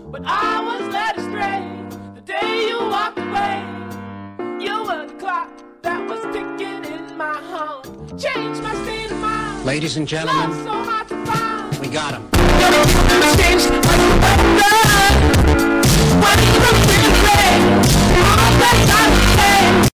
but I was led astray. The day you walked away, you were the clock that was ticking in my home. Changed my state of mind. Ladies and gentlemen, Love so hard to find. we got him. Changed my